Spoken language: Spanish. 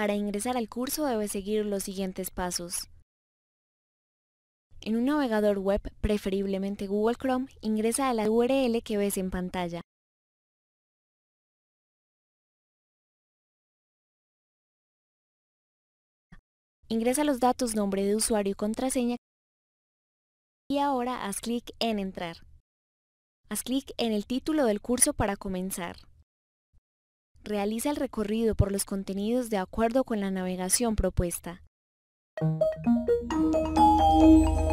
Para ingresar al curso debes seguir los siguientes pasos. En un navegador web, preferiblemente Google Chrome, ingresa a la URL que ves en pantalla. Ingresa los datos nombre de usuario y contraseña y ahora haz clic en Entrar. Haz clic en el título del curso para comenzar. Realiza el recorrido por los contenidos de acuerdo con la navegación propuesta.